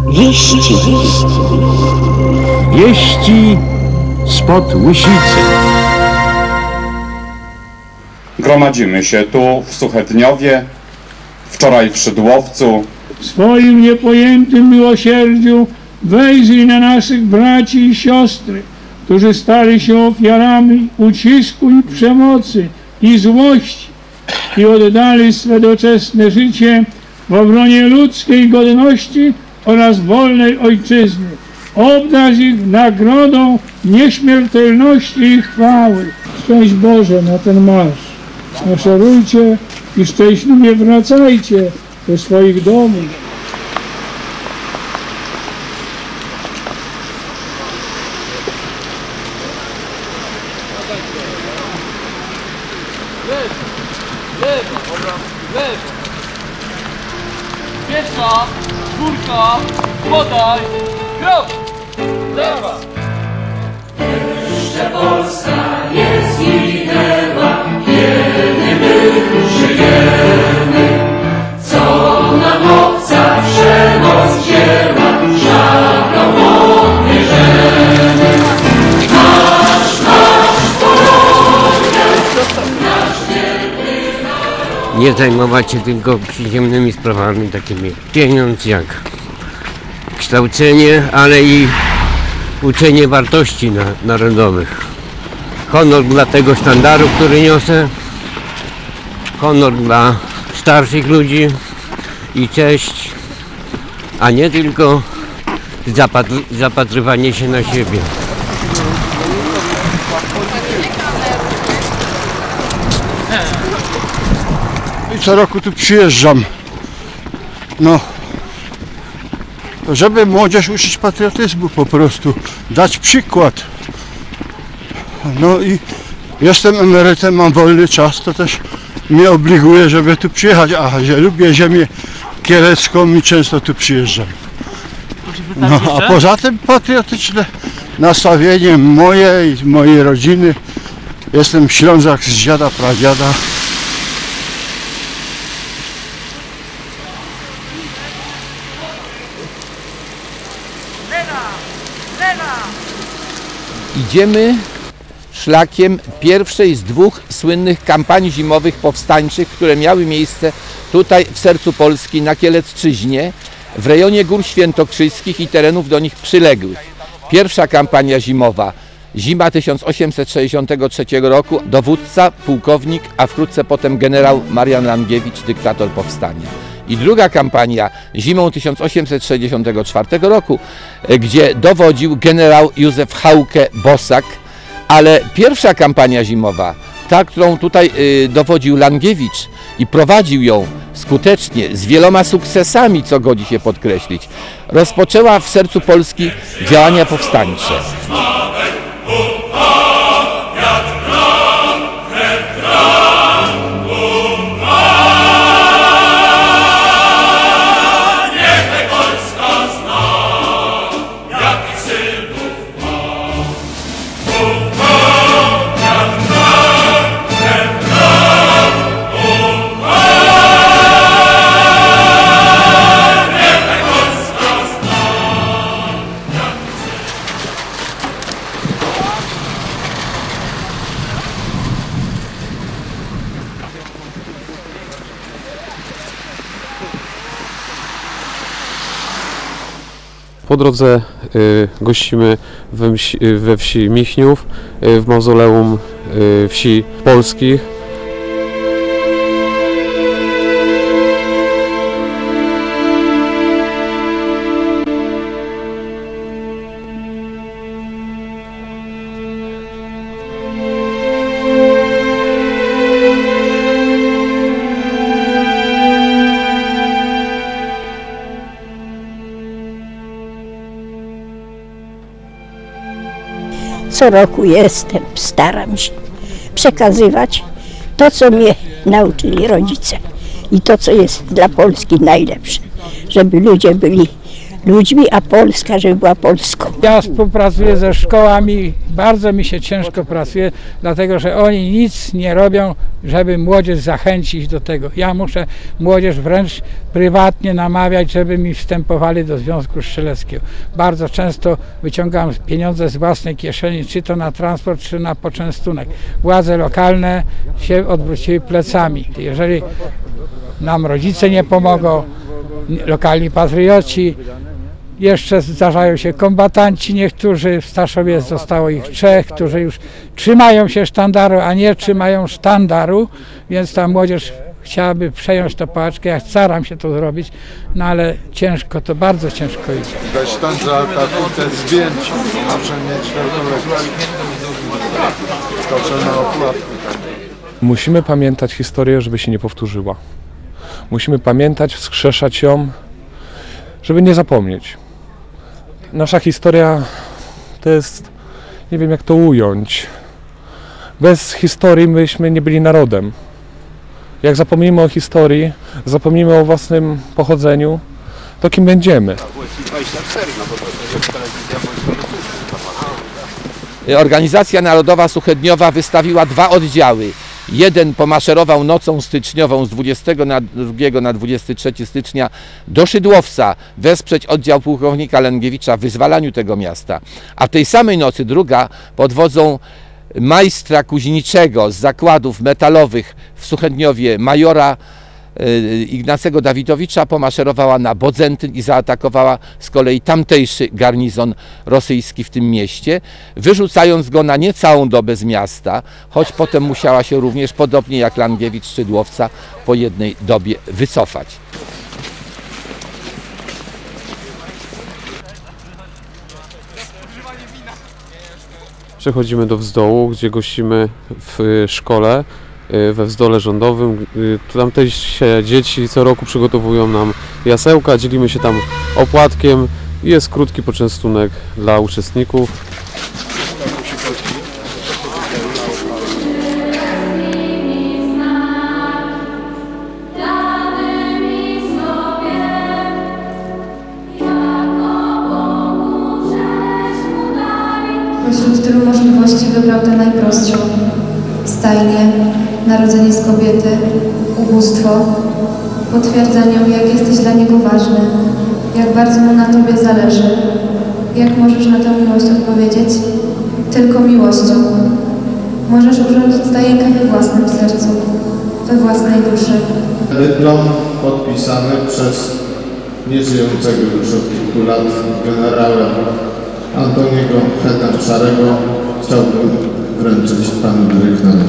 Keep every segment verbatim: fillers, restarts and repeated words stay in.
Wieści. Wieści spod Łysicy. Gromadzimy się tu w Suchedniowie, wczoraj w Szydłowcu. W swoim niepojętym miłosierdziu wejrzyj na naszych braci i siostry, którzy stali się ofiarami ucisku i przemocy i złości i oddali swe doczesne życie w obronie ludzkiej godności oraz wolnej ojczyzny. Obdarz ich nagrodą nieśmiertelności i chwały. Szczęść Boże na ten marsz. Maszerujcie i szczęśliwie wracajcie do swoich domów. Pierwsza, czwórka, podaj, krok! Lewa! Jeszcze Polska nie zginęła, kiedy my żyjemy. Co nam obca przemoc wzięła, żadną odbierzemy. Nasz, nasz Polonia, nasz wielki naród. Nie zajmować się tylko przyziemnymi sprawami, takimi pieniądz jak kształcenie, ale i uczenie wartości na, narodowych. Honor dla tego sztandaru, który niosę, honor dla starszych ludzi i cześć, a nie tylko zapatr zapatrywanie się na siebie. I co roku tu przyjeżdżam, no, żeby młodzież uczyć patriotyzmu po prostu, dać przykład. No i jestem emerytem, mam wolny czas, to też mnie obliguje, żeby tu przyjechać, a że lubię ziemię kielecką i często tu przyjeżdżam. No, a poza tym patriotyczne nastawienie moje i mojej rodziny. Jestem Ślązak z dziada, pradziada. Idziemy szlakiem pierwszej z dwóch słynnych kampanii zimowych powstańczych, które miały miejsce tutaj w sercu Polski, na Kielecczyźnie, w rejonie Gór Świętokrzyskich i terenów do nich przyległych. Pierwsza kampania zimowa, zima tysiąc osiemset sześćdziesiątego trzeciego roku, dowódca, pułkownik, a wkrótce potem generał Marian Langiewicz, dyktator powstania. I druga kampania zimą tysiąc osiemset sześćdziesiątego czwartego roku, gdzie dowodził generał Józef Hauke-Bosak, ale pierwsza kampania zimowa, ta, którą tutaj y, dowodził Langiewicz i prowadził ją skutecznie, z wieloma sukcesami, co godzi się podkreślić, rozpoczęła w sercu Polski działania powstańcze. Po drodze y, gościmy we wsi, we wsi Michniów, y, w mauzoleum y, wsi polskich. Co roku jestem, staram się przekazywać to, co mnie nauczyli rodzice i to, co jest dla Polski najlepsze, żeby ludzie byli ludźmi, a Polska, żeby była Polską. Ja współpracuję ze szkołami, bardzo mi się ciężko pracuje, dlatego że oni nic nie robią, żeby młodzież zachęcić do tego. Ja muszę młodzież wręcz prywatnie namawiać, żeby mi wstępowali do Związku Strzeleckiego. Bardzo często wyciągam pieniądze z własnej kieszeni, czy to na transport, czy na poczęstunek. Władze lokalne się odwróciły plecami. Jeżeli nam rodzice nie pomogą, lokalni patrioci, jeszcze zdarzają się kombatanci niektórzy, w Staszowie zostało ich trzech, którzy już trzymają się sztandaru, a nie trzymają sztandaru, więc ta młodzież chciałaby przejąć tę paczkę, ja staram się to zrobić, no ale ciężko, to bardzo ciężko idzie. Weź tam za te zdjęcia, muszę mieć rekolekcję. Skoczę na okładkę. Musimy pamiętać historię, żeby się nie powtórzyła. Musimy pamiętać, wskrzeszać ją, żeby nie zapomnieć. Nasza historia to jest, nie wiem jak to ująć, bez historii myśmy nie byli narodem. Jak zapomnimy o historii, zapomnimy o własnym pochodzeniu, to kim będziemy? Organizacja Narodowa Suchedniowa wystawiła dwa oddziały. Jeden pomaszerował nocą styczniową z dwudziestego drugiego na dwudziestego trzeciego stycznia do Szydłowca wesprzeć oddział pułkownika Lęgiewicza w wyzwalaniu tego miasta. A tej samej nocy druga pod wodzą majstra kuźniczego z zakładów metalowych w Suchedniowie, majora Ignacego Dawidowicza, pomaszerowała na Bodzentyn i zaatakowała z kolei tamtejszy garnizon rosyjski w tym mieście, wyrzucając go na niecałą dobę z miasta, choć potem musiała się również, podobnie jak Langiewicz Szydłowca, po jednej dobie wycofać. Przechodzimy do Wzdołu, gdzie gościmy w szkole, we Wzdole Rządowym. Tamtejsze dzieci co roku przygotowują nam jasełka, dzielimy się tam opłatkiem i jest krótki poczęstunek dla uczestników. Pośród tylu możliwości wybrał tę najprostszą. Stajnie, narodzenie z kobiety, ubóstwo, potwierdzaniu, jak jesteś dla niego ważny, jak bardzo mu na tobie zależy. Jak możesz na tę miłość odpowiedzieć? Tylko miłością. Możesz urządzić stajenkę we własnym sercu, we własnej duszy. Dyplom podpisany przez nieżyjącego już od kilku lat generała Antoniego Hedar-Szarego chciałbym wręczyć panu dyrektorowi.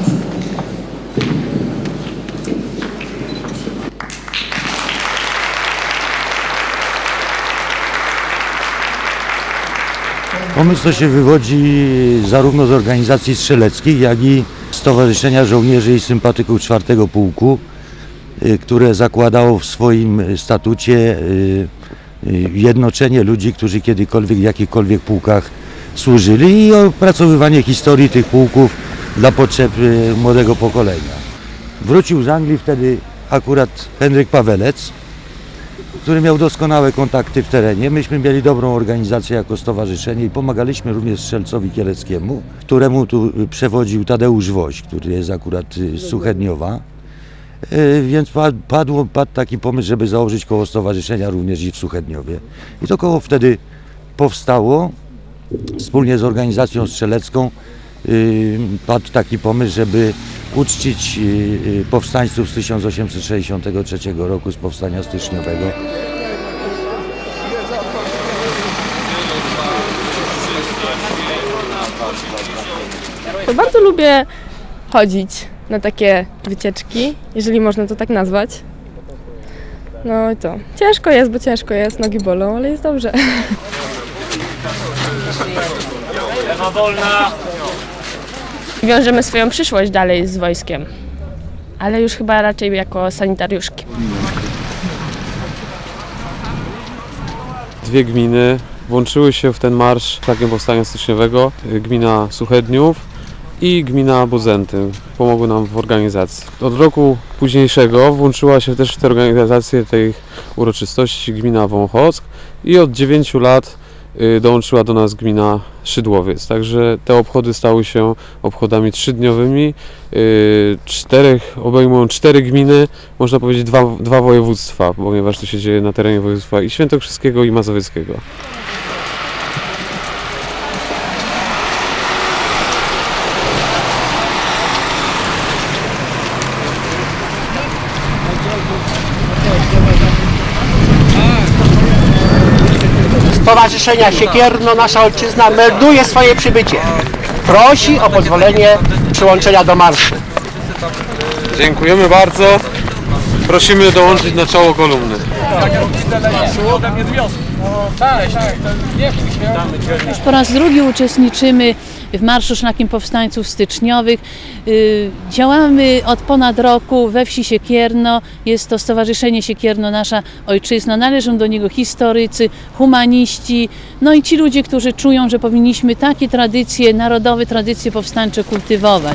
Pomysł to się wywodzi zarówno z organizacji strzeleckich, jak i Stowarzyszenia Żołnierzy i Sympatyków czwartego Pułku, które zakładało w swoim statucie jednoczenie ludzi, którzy kiedykolwiek w jakichkolwiek pułkach służyli i opracowywanie historii tych pułków dla potrzeb młodego pokolenia. Wrócił z Anglii wtedy akurat Henryk Pawelec, który miał doskonałe kontakty w terenie. Myśmy mieli dobrą organizację jako stowarzyszenie i pomagaliśmy również Strzelcowi Kieleckiemu, któremu tu przewodził Tadeusz Woś, który jest akurat z Suchedniowa. Więc padł, padł taki pomysł, żeby założyć koło stowarzyszenia również i w Suchedniowie. I to koło wtedy powstało. Wspólnie z organizacją strzelecką padł taki pomysł, żeby uczcić powstańców z tysiąc osiemset sześćdziesiątego trzeciego roku, z powstania styczniowego. To bardzo lubię chodzić na takie wycieczki, jeżeli można to tak nazwać. No i to. Ciężko jest, bo ciężko jest, nogi bolą, ale jest dobrze. Lewa wolna. Wiążemy swoją przyszłość dalej z wojskiem, ale już chyba raczej jako sanitariuszki. Dwie gminy włączyły się w ten marsz Szlakiem Powstania Styczniowego. Gmina Suchedniów i gmina Bodzentyn pomogły nam w organizacji. Od roku późniejszego włączyła się też w tę organizację tej uroczystości gmina Wąchock i od dziewięciu lat dołączyła do nas gmina Szydłowiec. Także te obchody stały się obchodami trzydniowymi. Czterech, obejmują cztery gminy, można powiedzieć dwa, dwa województwa, ponieważ to się dzieje na terenie województwa i świętokrzyskiego, i mazowieckiego. Stowarzyszenia Siekierno Nasza Ojczyzna melduje swoje przybycie. Prosi o pozwolenie przyłączenia do marszu. Dziękujemy bardzo. Prosimy dołączyć na czoło kolumny. Już po raz drugi uczestniczymy w Marszu Szlakiem Powstańców Styczniowych. Działamy od ponad roku we wsi Siekierno. Jest to Stowarzyszenie Siekierno Nasza Ojczyzna. Należą do niego historycy, humaniści, no i ci ludzie, którzy czują, że powinniśmy takie tradycje, narodowe tradycje powstańcze kultywować.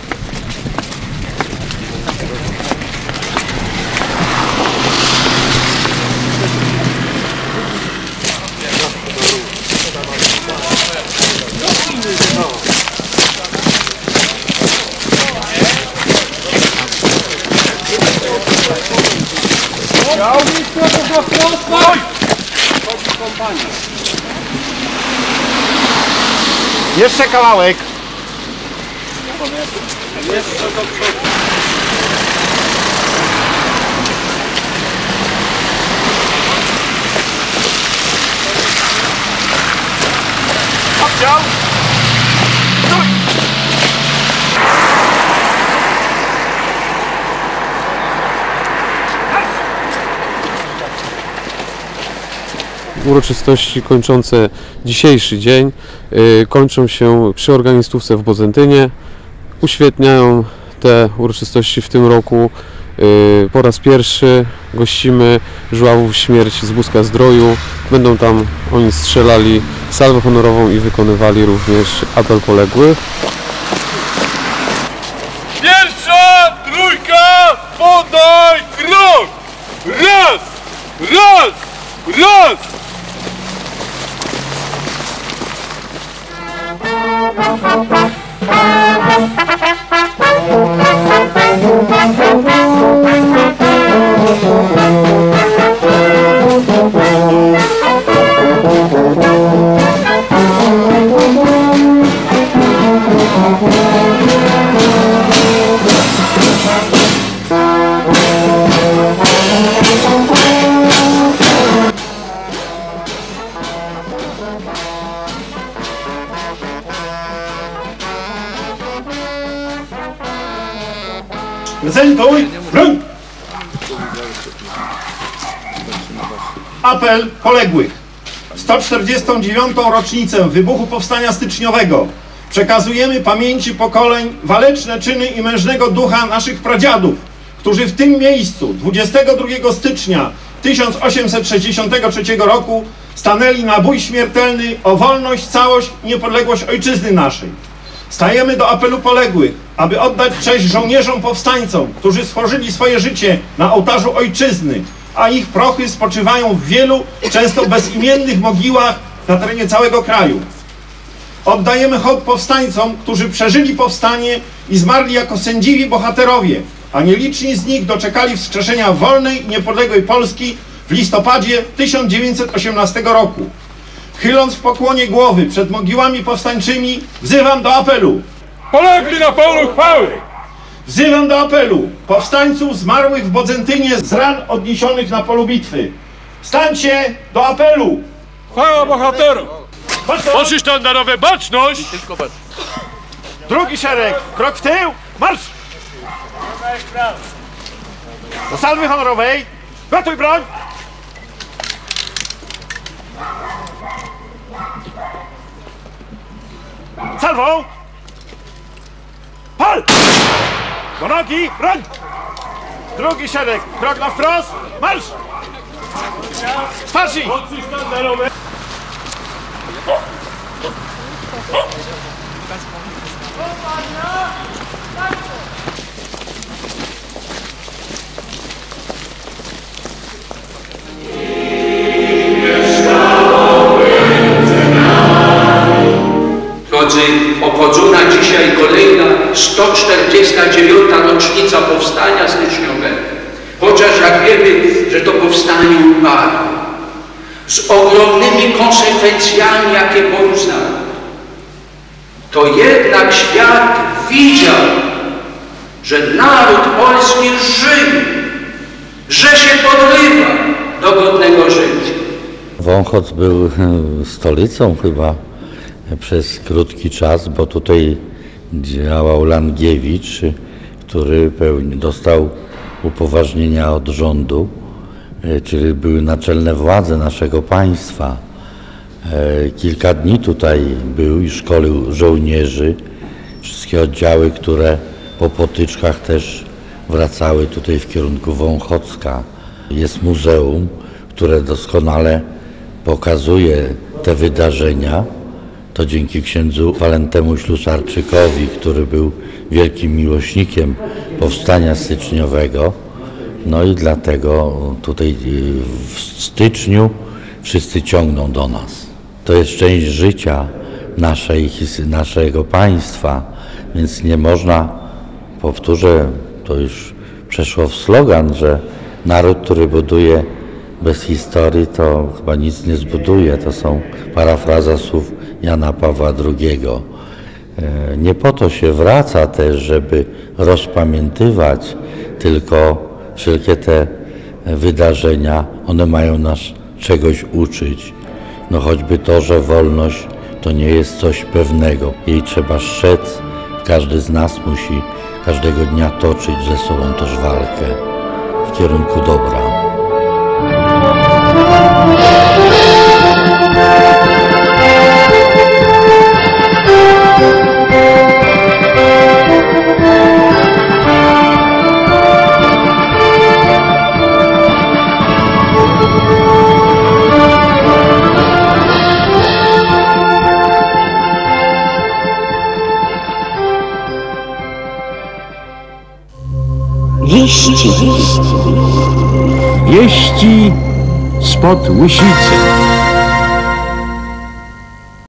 Jeszcze kawałek. Oddział. Uroczystości kończące dzisiejszy dzień yy, kończą się przy organistówce w Bodzentynie. Uświetniają te uroczystości w tym roku. Yy, po raz pierwszy gościmy żuławów śmierci z Buzka Zdroju. Będą tam oni strzelali salwę honorową i wykonywali również apel poległych. Pierwsza trójka, podaj krok! Raz, raz, raz! Prezentuj, broń! Apel poległych. W sto czterdziestą dziewiątą rocznicę wybuchu Powstania Styczniowego przekazujemy pamięci pokoleń waleczne czyny i mężnego ducha naszych pradziadów, którzy w tym miejscu dwudziestego drugiego stycznia tysiąc osiemset sześćdziesiątego trzeciego roku stanęli na bój śmiertelny o wolność, całość i niepodległość ojczyzny naszej. Stajemy do apelu poległych, aby oddać cześć żołnierzom powstańcom, którzy stworzyli swoje życie na ołtarzu ojczyzny, a ich prochy spoczywają w wielu, często bezimiennych mogiłach na terenie całego kraju. Oddajemy hołd powstańcom, którzy przeżyli powstanie i zmarli jako sędziwi bohaterowie, a nieliczni z nich doczekali wskrzeszenia wolnej i niepodległej Polski w listopadzie tysiąc dziewięćset osiemnastego roku. Chyląc w pokłonie głowy przed mogiłami powstańczymi, wzywam do apelu. Polegli na polu chwały! Wzywam do apelu powstańców zmarłych w Bodzentynie z ran odniesionych na polu bitwy. Stańcie do apelu! Chwała bohaterom! Oczy sztandarowe, baczność! Drugi szereg, krok w tył, marsz! Do salwy honorowej, gotuj broń! Salwą! Pal! Do nogi, broń! Drugi szereg, krok na wprost, marsz! Sparzy! Drodzy, obchodzona dzisiaj kolejna sto czterdziesta dziewiąta rocznica powstania styczniowego. Chociaż jak wiemy, że to powstanie umarło, z ogromnymi konsekwencjami, jakie poznało, to jednak świat widział, że naród polski żyje, że się podrywa do godnego życia. Wąchoc był stolicą chyba przez krótki czas, bo tutaj działał Langiewicz, który dostał upoważnienia od rządu, czyli były naczelne władze naszego państwa. Kilka dni tutaj był i szkolił żołnierzy, wszystkie oddziały, które po potyczkach też wracały tutaj w kierunku Wąchocka. Jest muzeum, które doskonale pokazuje te wydarzenia. To dzięki księdzu Walentemu Ślusarczykowi, który był wielkim miłośnikiem powstania styczniowego. No i dlatego tutaj w styczniu wszyscy ciągną do nas. To jest część życia naszej, naszego państwa, więc nie można, powtórzę, to już przeszło w slogan, że naród, który buduje bez historii, to chyba nic nie zbuduje. To są parafraza słów Jana Pawła drugiego. Nie po to się wraca też, żeby rozpamiętywać, tylko wszelkie te wydarzenia, one mają nas czegoś uczyć. No choćby to, że wolność to nie jest coś pewnego. Jej trzeba strzec. Każdy z nas musi każdego dnia toczyć ze sobą też walkę w kierunku dobra. Wieści. Wieści spod Łysicy.